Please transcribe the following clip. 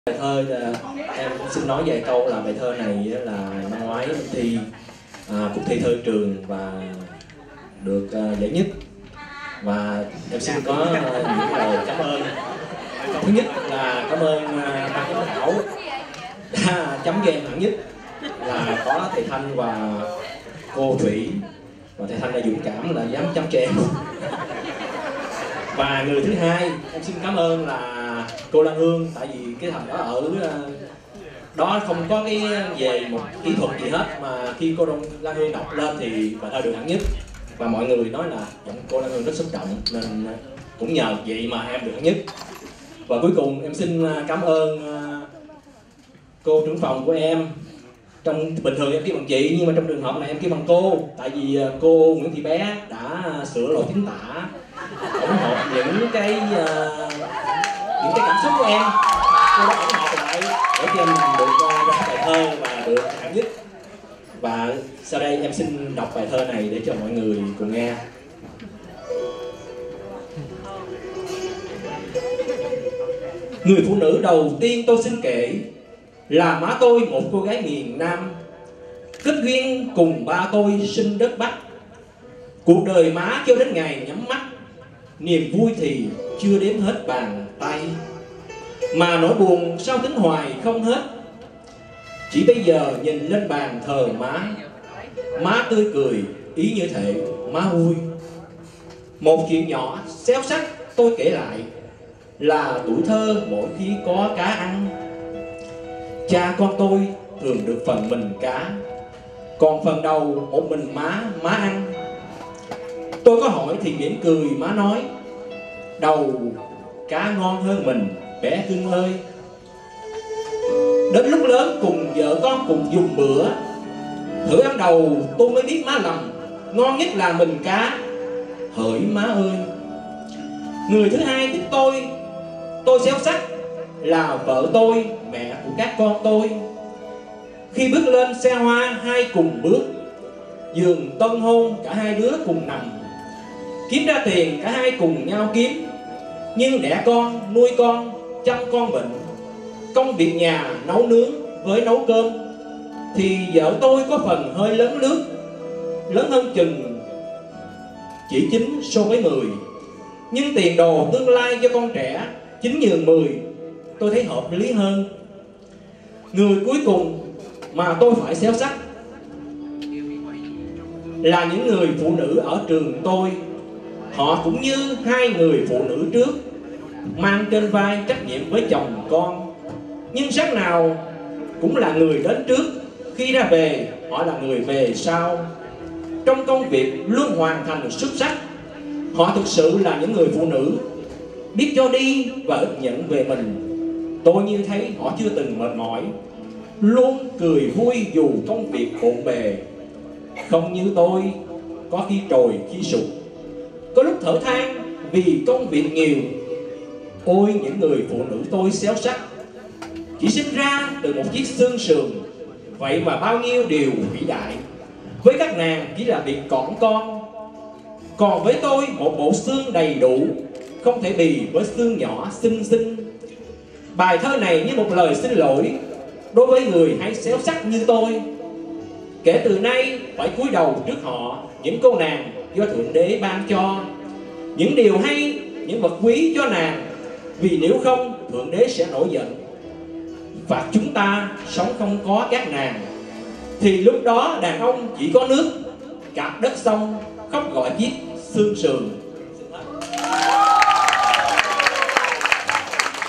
Bài thơ em xin nói vài câu là bài thơ này là năm ngoái em thi cuộc thi thơ trường và được giải nhất. Và em xin có những lời cảm ơn. Thứ nhất là cảm ơn ban giám khảo đã chấm cho em hạng nhất là có thầy Thanh và cô Thủy, và thầy Thanh là dũng cảm là dám chấm cho em. Và người thứ hai em xin cảm ơn là cô Lan Hương, tại vì cái thằng đó ở đó không có cái về một kỹ thuật gì hết, mà khi cô Lan Hương đọc lên thì bài thơ được hạng nhất, và mọi người nói là giọng cô Lan Hương rất xúc động, nên cũng nhờ vậy mà em được hạng nhất. Và cuối cùng em xin cảm ơn cô trưởng phòng của em. Trong bình thường em kêu bằng chị, nhưng mà trong trường hợp này em kêu bằng cô, tại vì cô Nguyễn Thị Bé đã sửa lỗi chính tả, ủng hộ những cái cảm xúc của em. Cô đã ủng hộ lại để cho em được ra bài thơ và được hạng nhất. Và sau đây em xin đọc bài thơ này để cho mọi người cùng nghe. Người phụ nữ đầu tiên tôi xin kể là má tôi, một cô gái miền Nam, kết duyên cùng ba tôi sinh đất Bắc. Cuộc đời má cho đến ngày nhắm mắt, niềm vui thì chưa đếm hết bàn tay, mà nỗi buồn sao tính hoài không hết. Chỉ bây giờ nhìn lên bàn thờ má tươi cười ý như thể má vui. Một chuyện nhỏ xéo sắc tôi kể lại là tuổi thơ mỗi khi có cá ăn. Cha con tôi thường được phần mình cá, còn phần đầu một mình má ăn. Tôi có hỏi thì mỉm cười má nói, đầu cá ngon hơn mình bé cưng ơi. Đến lúc lớn cùng vợ con cùng dùng bữa, thử ăn đầu tôi mới biết má lầm, ngon nhất là mình cá, hỡi má ơi. Người thứ hai thích tôi xéo sắc là vợ tôi, mẹ của các con tôi. Khi bước lên xe hoa hai cùng bước, giường tân hôn cả hai đứa cùng nằm, kiếm ra tiền cả hai cùng nhau kiếm. Nhưng đẻ con, nuôi con, chăm con bệnh, công việc nhà nấu nướng với nấu cơm, thì vợ tôi có phần hơi lớn lướt, lớn hơn chừng chỉ 9 so với 10. Nhưng tiền đồ tương lai cho con trẻ 9 nhường 10 tôi thấy hợp lý hơn. Người cuối cùng mà tôi phải xéo sắc là những người phụ nữ ở trường tôi. Họ cũng như hai người phụ nữ trước, mang trên vai trách nhiệm với chồng con, nhưng sáng nào cũng là người đến trước, khi ra về họ là người về sau. Trong công việc luôn hoàn thành xuất sắc. Họ thực sự là những người phụ nữ biết cho đi và ít nhận về mình. Tôi như thấy họ chưa từng mệt mỏi, luôn cười vui dù công việc bộn bề. Không như tôi, có khi trồi khi sụp, có lúc thở than vì công việc nhiều. Ôi những người phụ nữ tôi xéo sắc, chỉ sinh ra từ một chiếc xương sườn, vậy mà bao nhiêu điều vĩ đại. Với các nàng chỉ là việc cỏn con, còn với tôi một bộ xương đầy đủ, không thể bì với xương nhỏ xinh xinh. Bài thơ này như một lời xin lỗi đối với người hay xéo sắc như tôi. Kể từ nay phải cúi đầu trước họ, những cô nàng do Thượng Đế ban cho, những điều hay, những vật quý cho nàng. Vì nếu không Thượng Đế sẽ nổi giận, phạt chúng ta sống không có các nàng. Thì lúc đó đàn ông chỉ có nước, cạp đất sông, khóc gọi chiếc xương sườn.